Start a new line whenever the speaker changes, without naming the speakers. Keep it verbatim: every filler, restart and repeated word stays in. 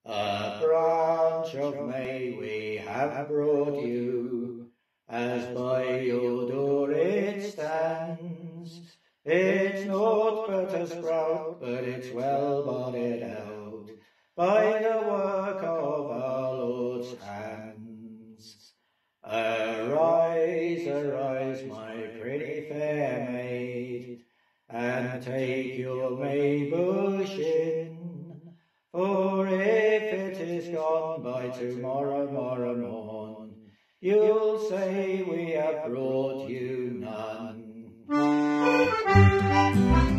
A branch of May we have brought you, as by your door it stands. It's naught but a sprout, but it's well budded out by the work of our Lord's hands. Arise, arise, my pretty fair maid, and take your May bush in, for if it is gone by tomorrow, morrow morn, you'll say we have brought you none.